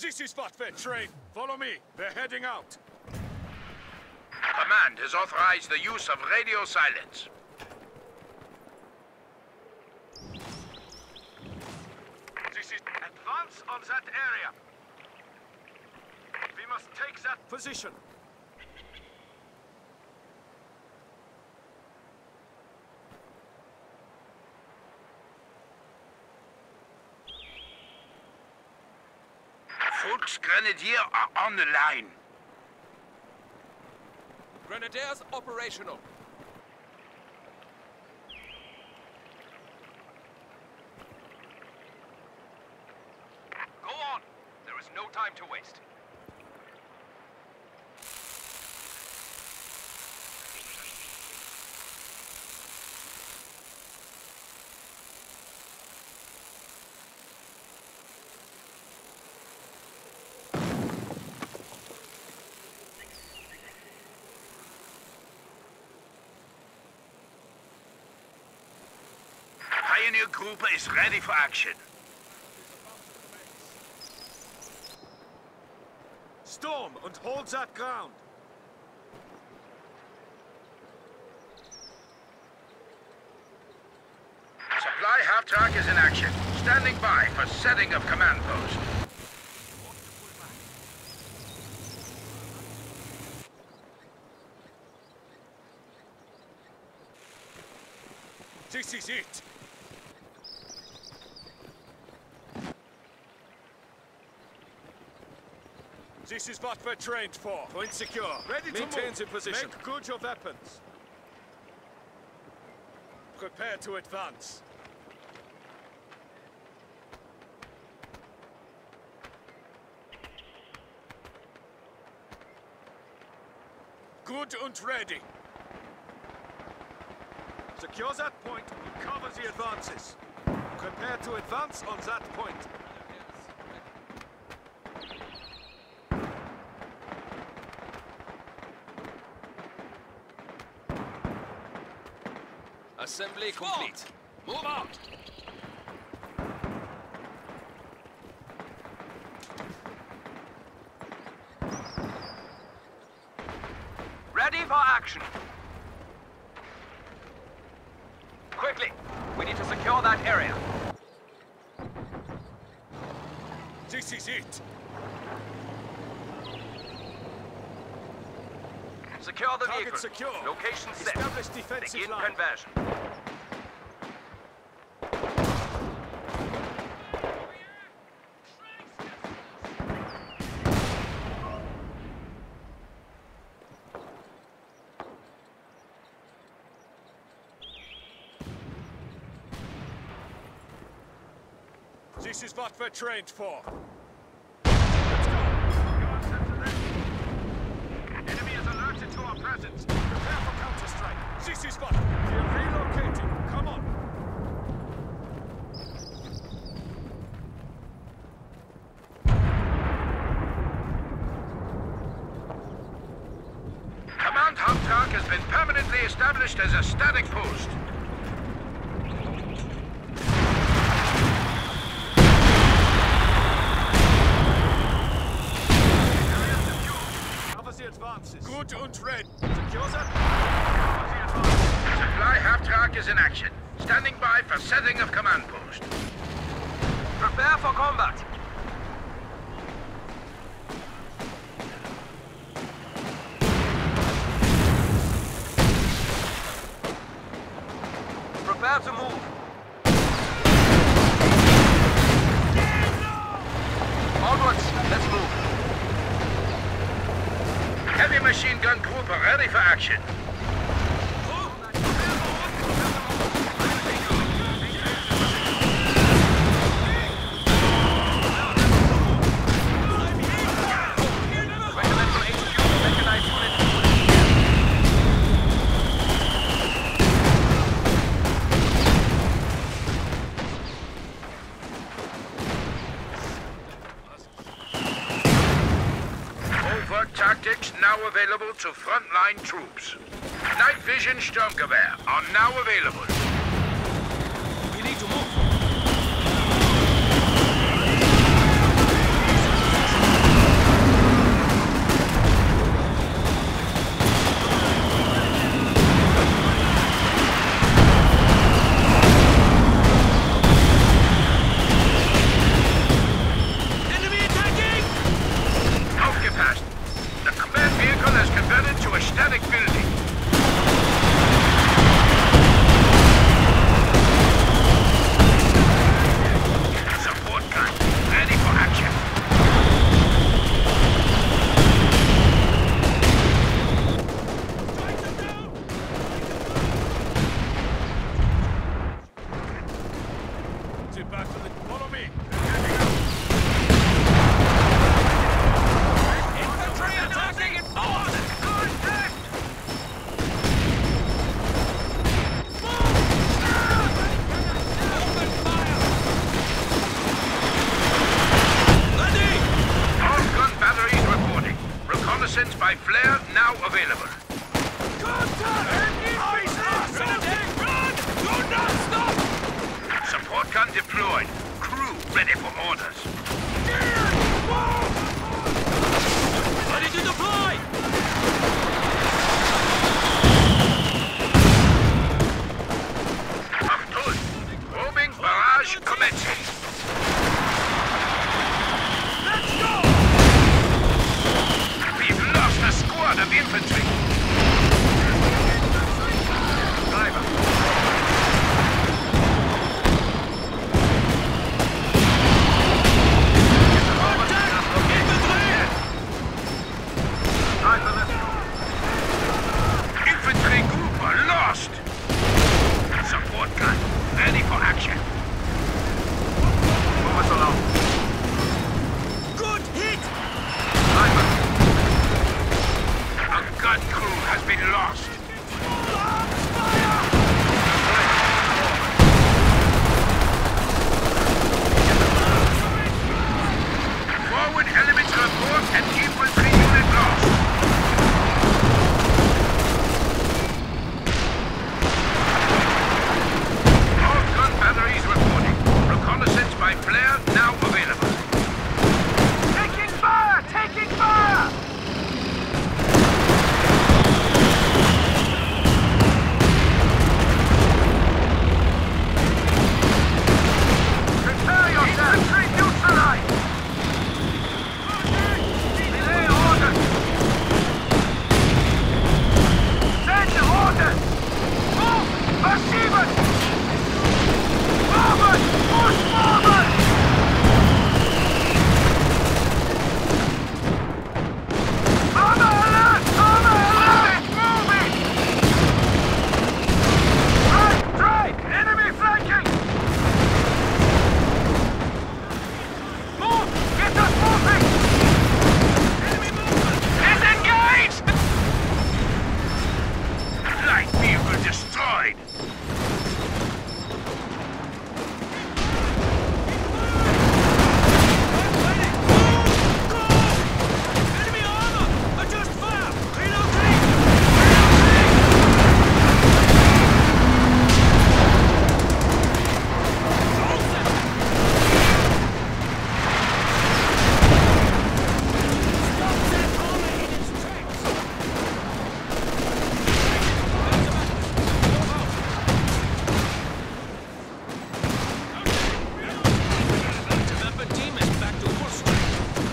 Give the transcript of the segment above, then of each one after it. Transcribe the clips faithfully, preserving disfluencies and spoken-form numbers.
This is what we're trained. Follow me. We're heading out. Command has authorized the use of radio silence. This is advance on that area. We must take that position. Grenadier are on the line. Grenadiers operational. Go on. There is no time to waste. Pioneer Group is ready for action. Storm and hold that ground. Supply half-track is in action. Standing by for setting of command post. This is it. This is what we're trained for. Point secure. Ready to Maintain move. The position. Make good your weapons. Prepare to advance. Good and ready. Secure that point and cover the advances. Prepare to advance on that point. Assembly complete. Move out! Ready for action. Quickly! We need to secure that area. This is it. Secure the Target vehicle. secure. Location set. Establish defensive Begin line. conversion. This is what we're trained for. To our presence. Prepare for counter-strike. This is what we're relocating. Come on. Command half-track has been permanently established as a static post. Good and red. Secure that. Supply half-track is in action. Standing by for setting of command post. Prepare for combat. Prepare to move. Onwards. Let's move. Heavy machine gun group are ready for action. Tactics now available to frontline troops. Night vision Sturmgewehr are now available. We need to move. Time for the... Follow me. Infantry attacking in force! Contact! Open fire! Ready! All gun batteries reporting. Reconnaissance by flare now available. Support gun deployed. Crew ready for orders. Ready to deploy! Achtung! Homing barrage commencing. Let's go! We've lost a squad of infantry. Driver. Infantry group are lost. Support gun ready for action. Move us along. Good hit! Driver. A gun crew has been lost. Forward elements report and infantry unit lost. All gun batteries reporting. Reconnaissance by flare now available. Taking fire! Taking fire! Prepare yourself! Infantry neutralized! Delay orders! Send orders! Move! Verschieben! Forward! Push forward! Armor alert! Armor alert! Moving! Right! Right! Enemy flanking! Move! Get us moving! Enemy movement! Disengage! Light vehicle destroyed! Enemy armor! Adjust fire! Relocate! Remember, team is back to full strength.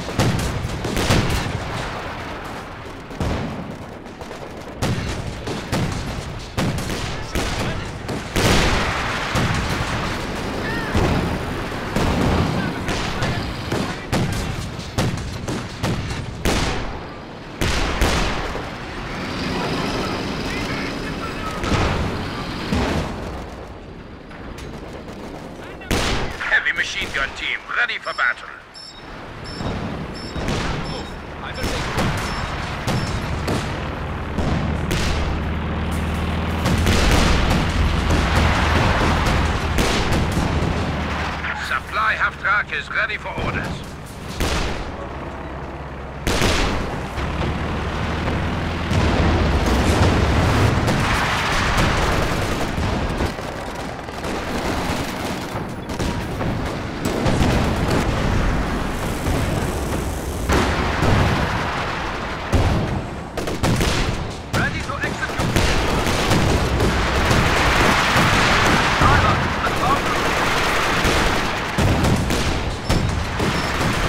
Heavy machine gun team ready for battle. Move. I will take Supply half track is ready for orders. Ready to execute. Driver,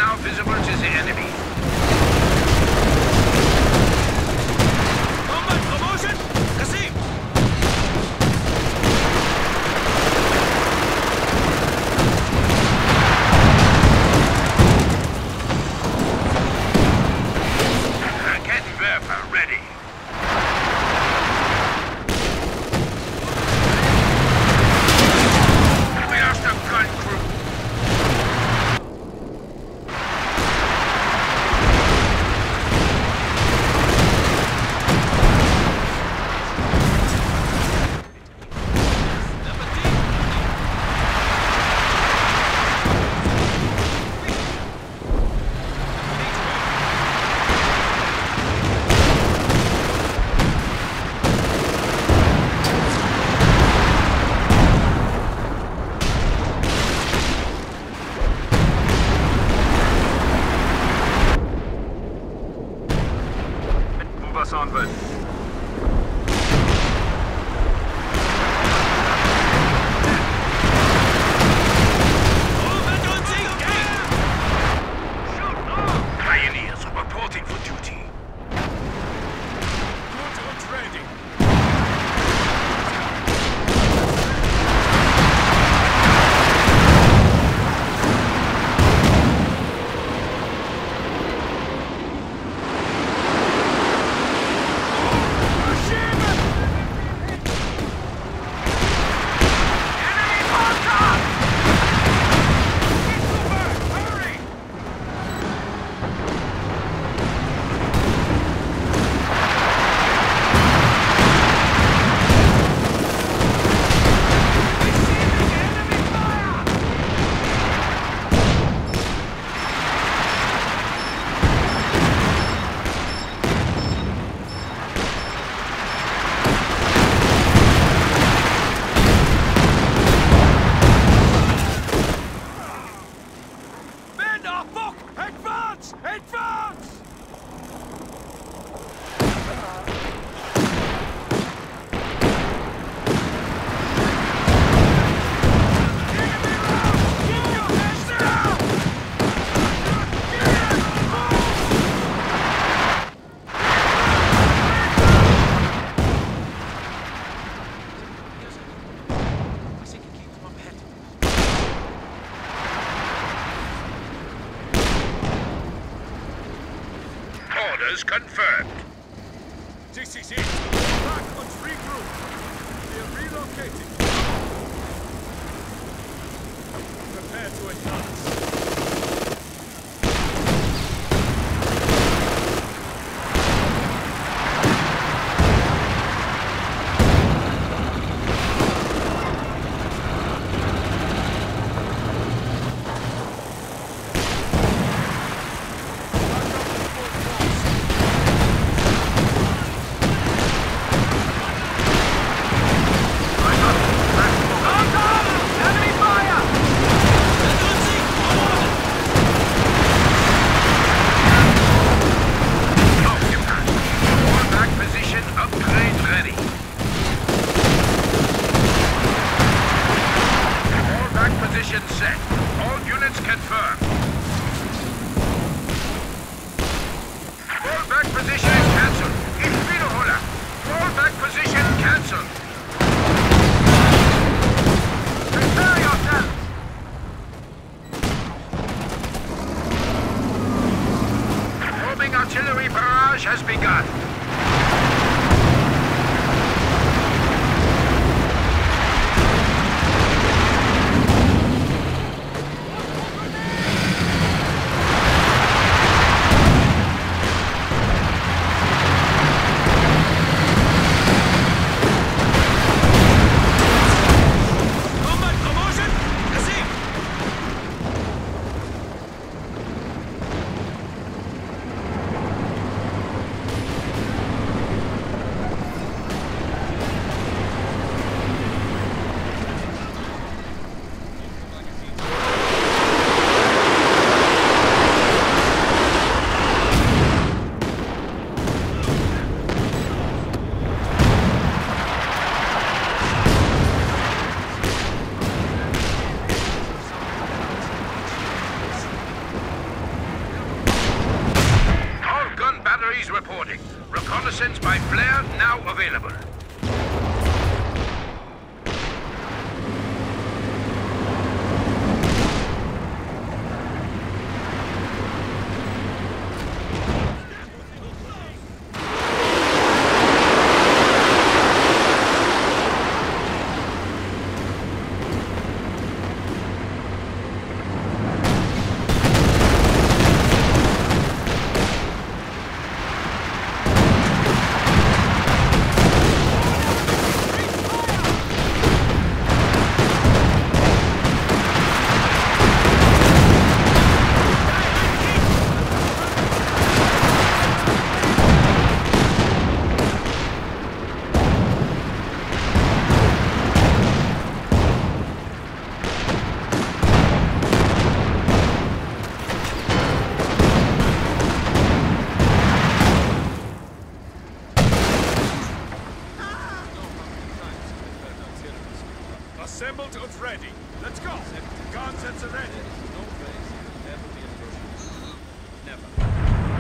now visible to the enemy. Combat promotion! Kasim! Raketenwerfer ready. We lost a gun crew. Onward. Pioneers are reporting for duty. Good ready. Orders confirmed. This is it. Back and regroup. We are relocating. Prepare to advance. Set. All units confirmed. Fallback position is cancelled. Ich wiederhole. Fallback position cancelled. Prepare yourself. Forming artillery barrage has begun. reporting. Reconnaissance by flare now available. Assembled and ready. Let's go. Guns at the ready. No place will ever be in Russia. Never.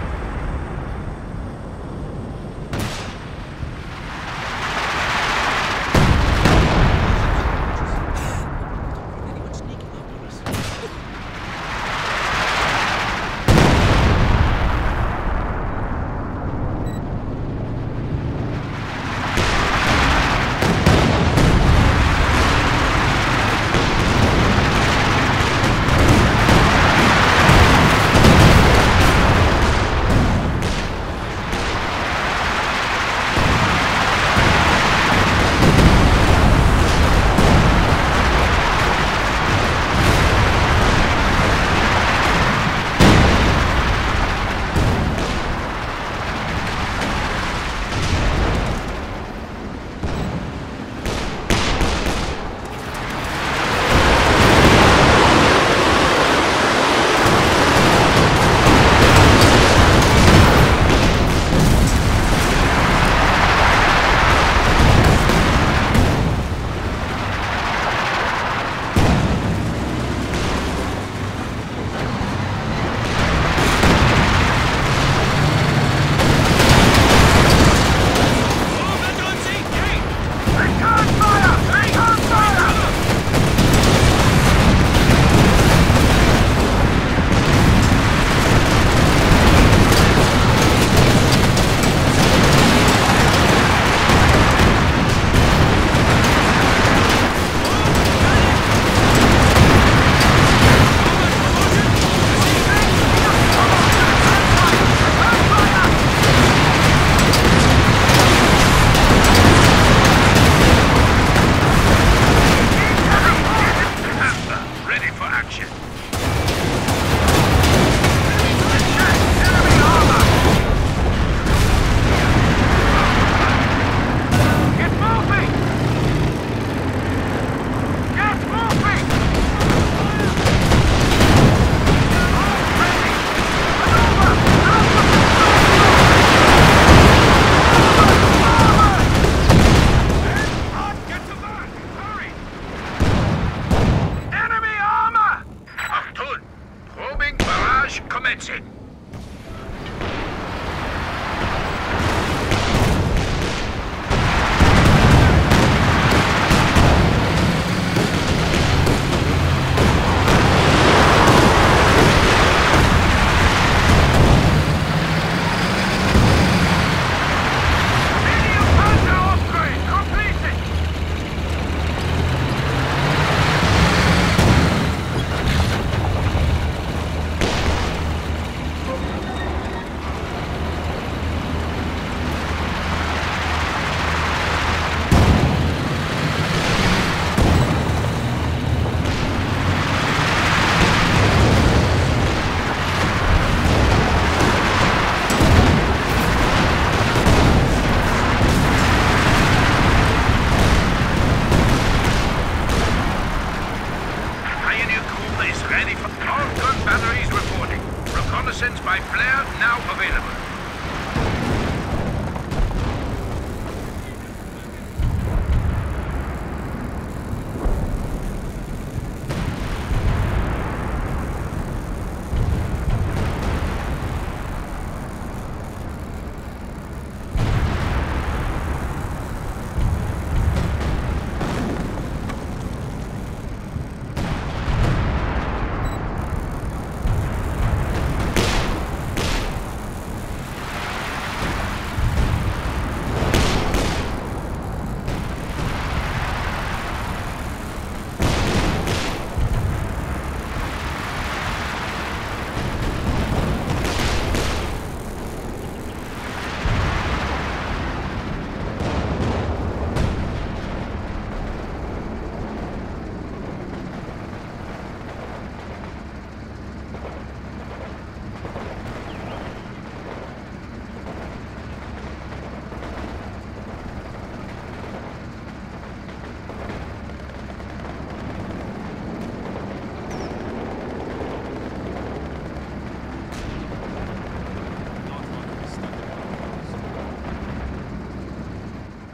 by flare now available.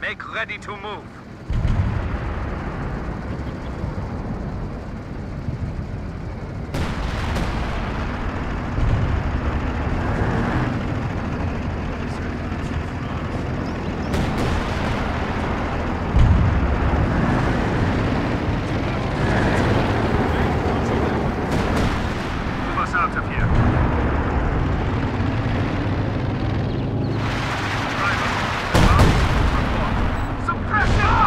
Make ready to move. Move us out of here. Driver, well, report. Suppress it!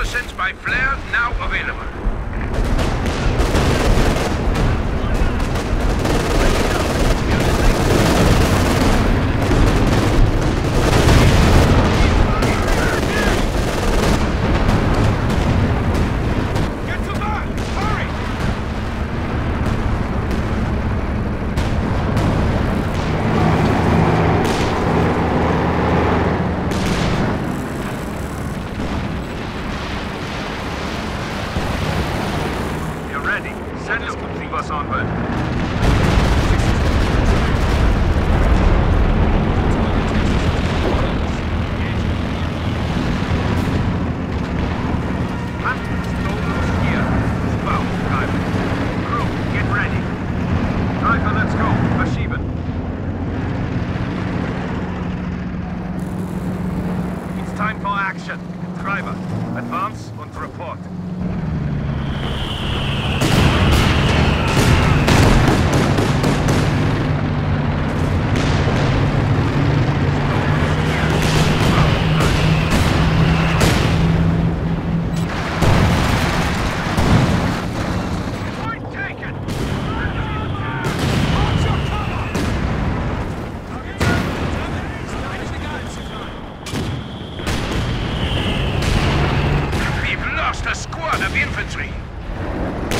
Reconnaissance by flare now available. Get to that! Hurry! You're ready. Send them. Leave us on board. Time for action. Driver, advance und report. Point taken! Hold your cover! We've lost a squad of infantry.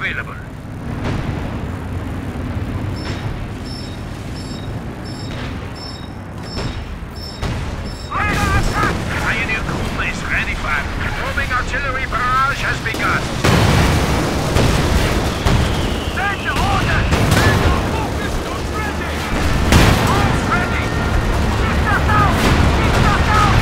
available. Pioneer Kuma is ready for it. Moving artillery barrage has begun. Send orders! Focus, not ready! Arms ready! Keep us out! Keep us out!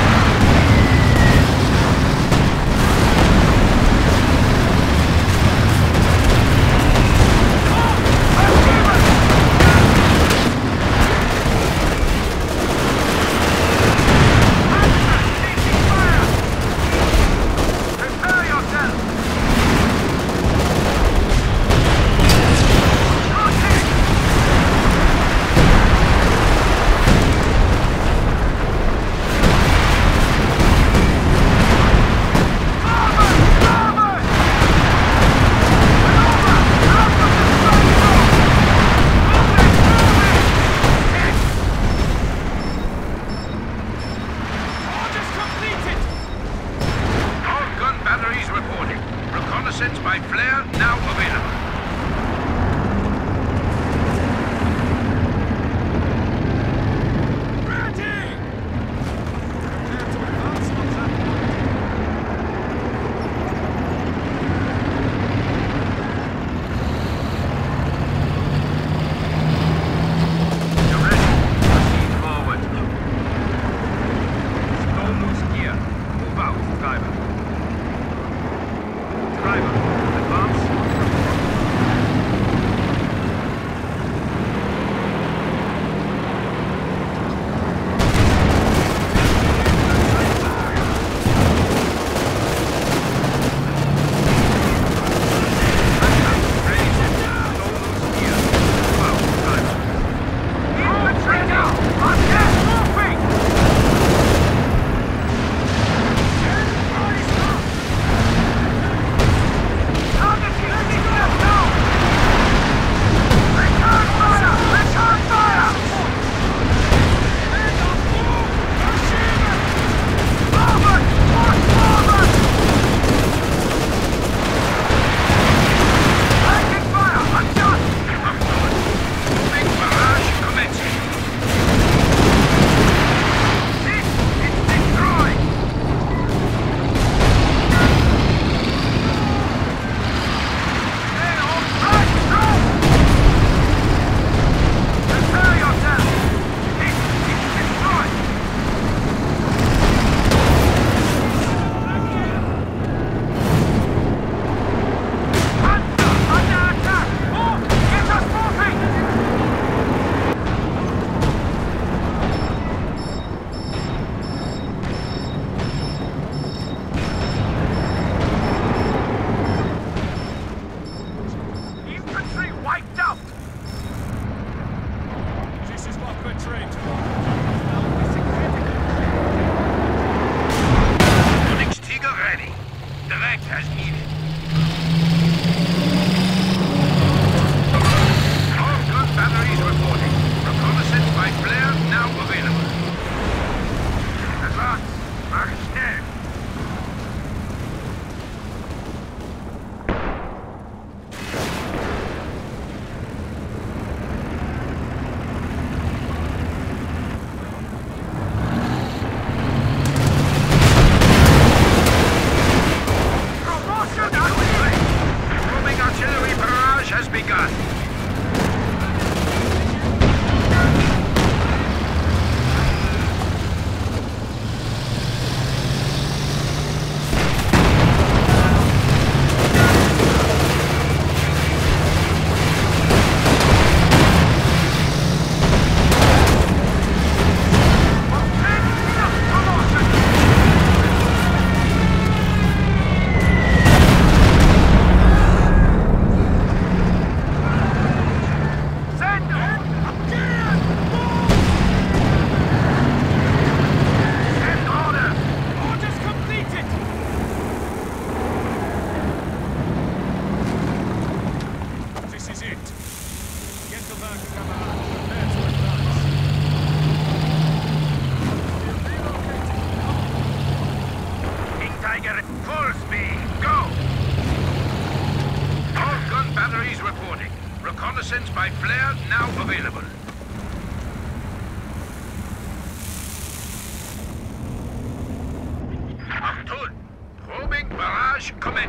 By flare now available. Ready! Prepare to advance on that point. You're ready. Proceed forward. Slow loose gear. Move out, driver. Driver, advance.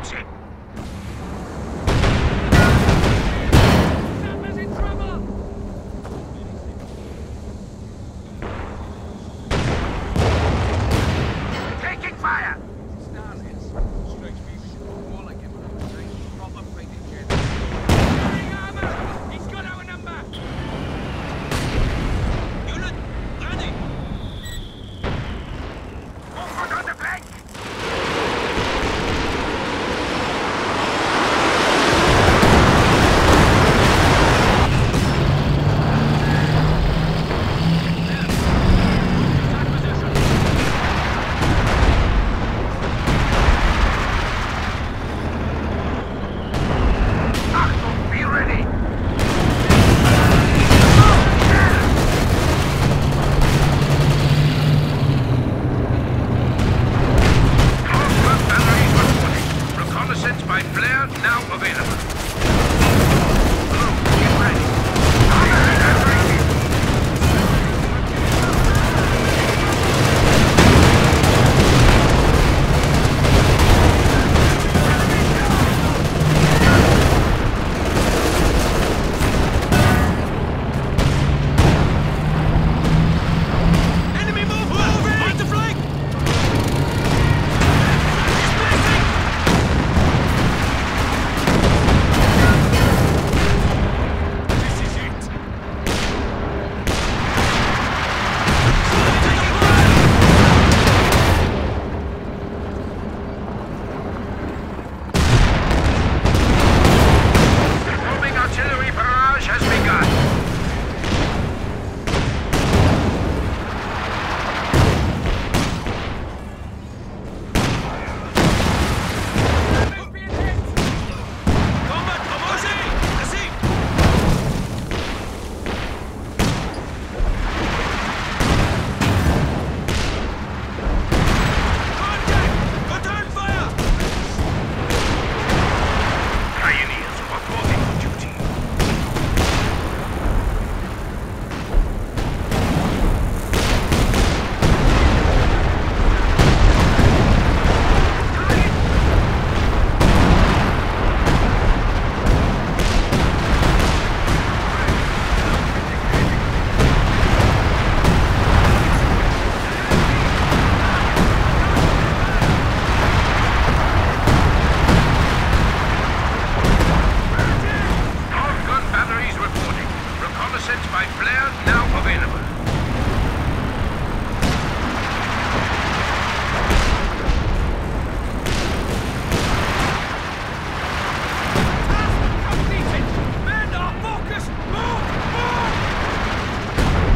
commencing. Sapper's in trouble! Taking fire! Strikes me more like him. Proper fighting kid. Carrying armor! He's got our number! Unit, ready! Put on the flank! Achtung, be ready! All batteries reporting. Reconnaissance by flare now available. Blue, get ready. Enemy move! Move! Fight the flank! This is it. Moving artillery barrage has begun. Combat promotion! Así! Contact! Return fire! Pioneers reporting for duty. All gun batteries reporting. Reconnaissance by flare now available. Completed! Men are focused! Move! Move!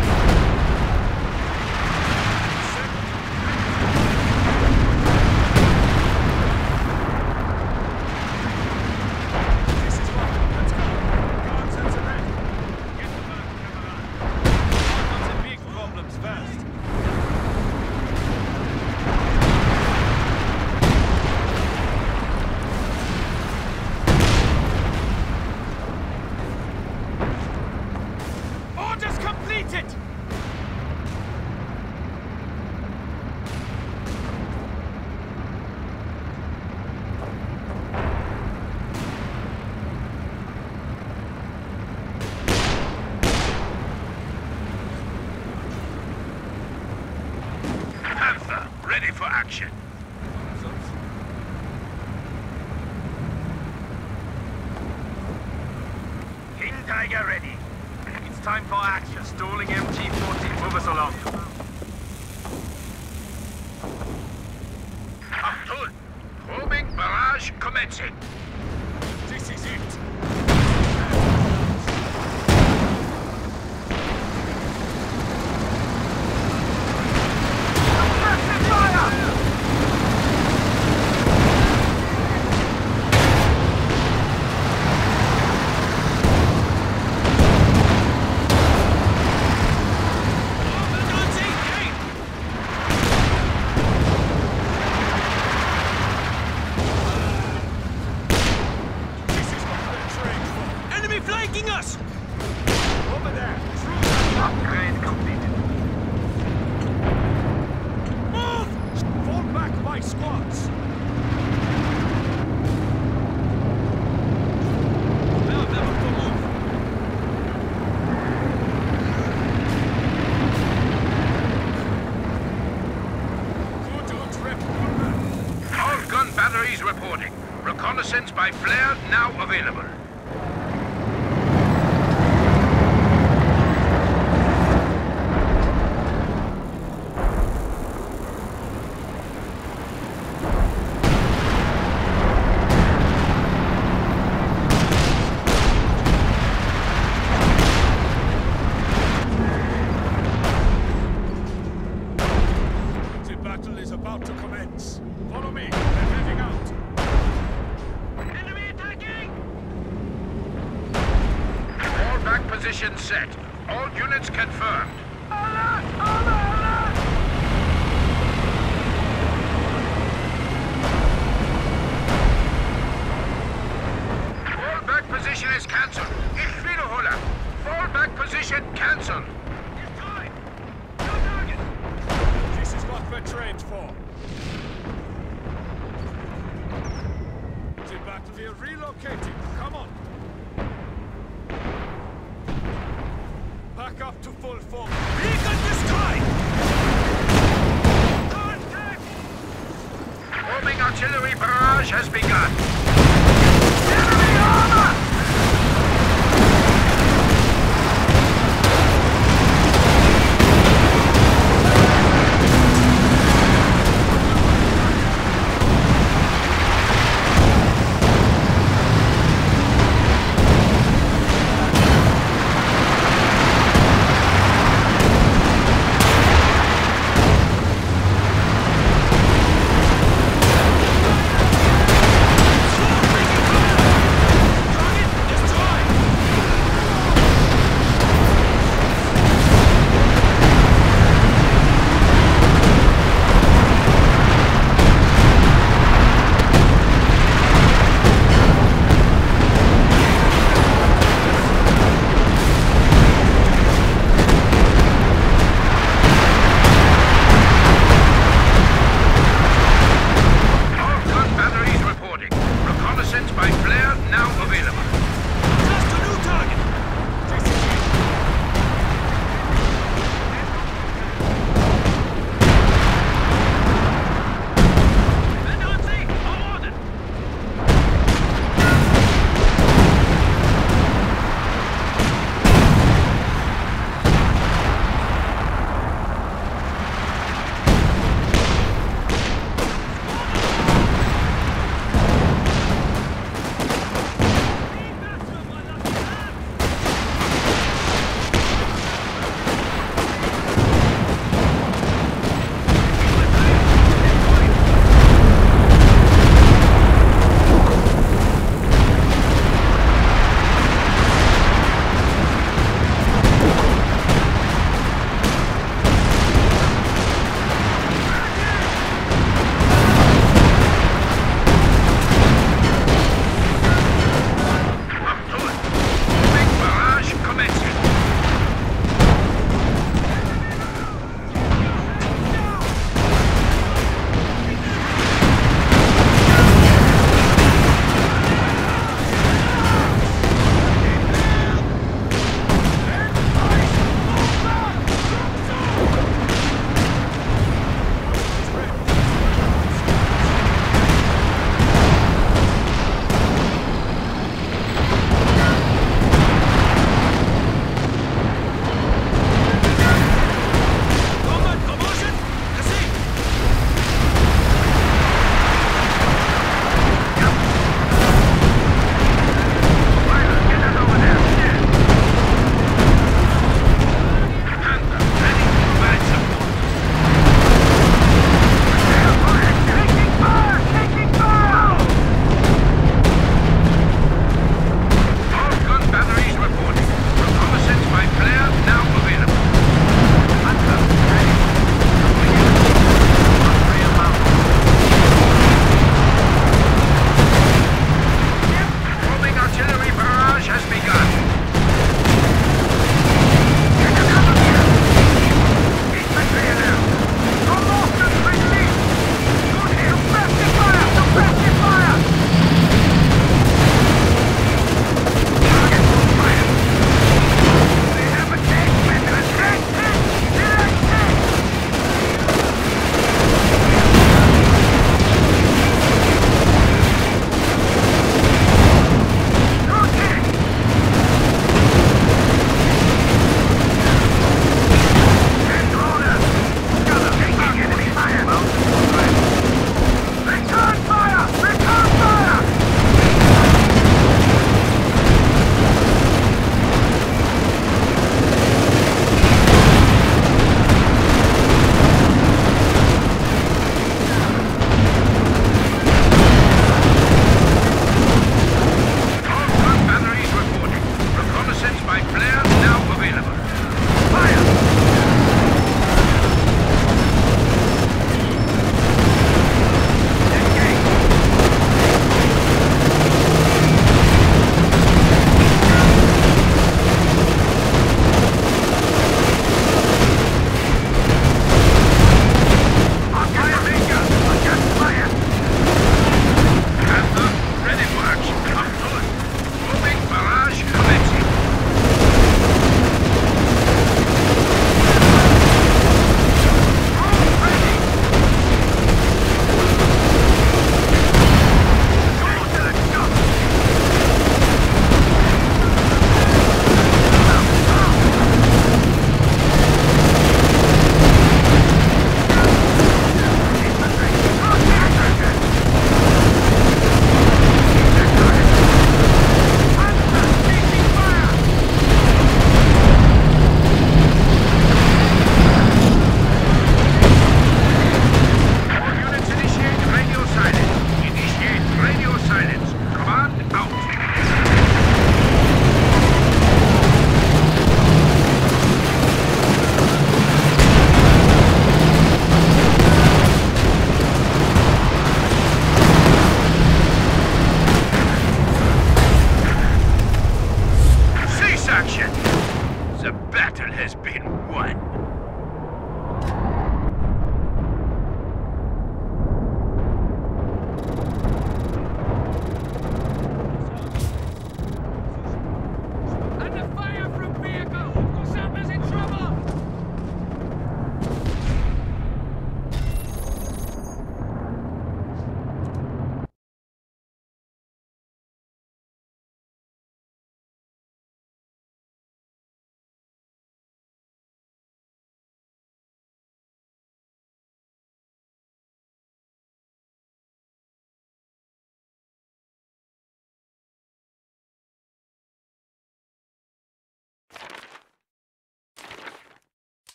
This is one. Let's go. Guards and ready. Get the back, camarade. Got some big problems first. Orders completed! Panther, ready for action. King Tiger ready. It's time for action. Stalling M G forty. Move us along. Achtung! Homing barrage commencing. This is it. Commandancy! reporting. Reconnaissance by flare now available. About to commence. Follow me. They're heading out. Enemy attacking! All back positions set. All units confirmed. Alert! Alert! Alert! All back position is cancelled. Ich wiederhole. Fall back position cancelled. It's time. No target. This is what we're trained for. The battlefield relocating. Come on. Back up to full force. Beacon destroyed! Contact! Forming artillery barrage has begun.